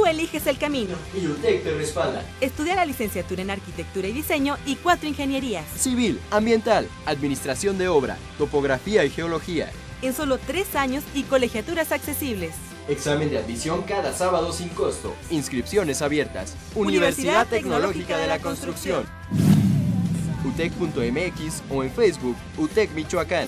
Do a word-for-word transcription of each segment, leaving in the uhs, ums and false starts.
Tú eliges el camino. Y UTEC te respalda. Estudia la licenciatura en Arquitectura y Diseño y cuatro ingenierías. Civil, Ambiental, Administración de Obra, Topografía y Geología. En solo tres años y colegiaturas accesibles. Examen de admisión cada sábado sin costo. Inscripciones abiertas. Universidad Tecnológica de la Construcción. utec punto m x o en Facebook, UTEC Michoacán.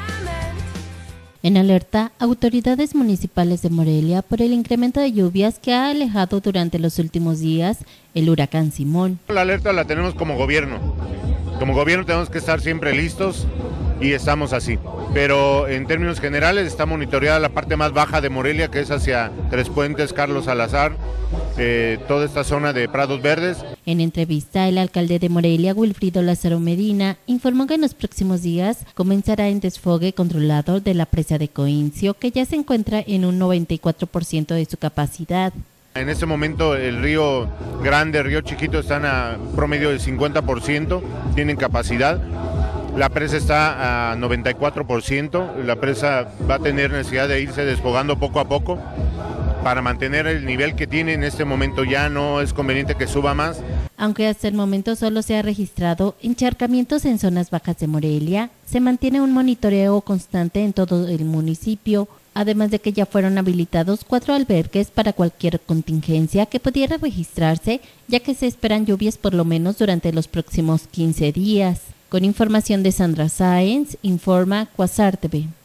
En alerta, autoridades municipales de Morelia por el incremento de lluvias que ha alejado durante los últimos días el huracán Simón. La alerta la tenemos como gobierno. Como gobierno tenemos que estar siempre listos y estamos así. Pero en términos generales está monitoreada la parte más baja de Morelia, que es hacia Tres Puentes, Carlos Salazar, eh, toda esta zona de Prados Verdes. En entrevista, el alcalde de Morelia, Wilfrido Lázaro Medina, informó que en los próximos días comenzará el desfogue controlado de la presa de Coincio, que ya se encuentra en un noventa y cuatro por ciento de su capacidad. En este momento el río Grande, el río Chiquito están a promedio del cincuenta por ciento, tienen capacidad. La presa está a noventa y cuatro por ciento, la presa va a tener necesidad de irse desfogando poco a poco para mantener el nivel que tiene. En este momento ya no es conveniente que suba más. Aunque hasta el momento solo se ha registrado encharcamientos en zonas bajas de Morelia, se mantiene un monitoreo constante en todo el municipio, además de que ya fueron habilitados cuatro albergues para cualquier contingencia que pudiera registrarse, ya que se esperan lluvias por lo menos durante los próximos quince días. Con información de Sandra Sáenz, informa Quasar T V.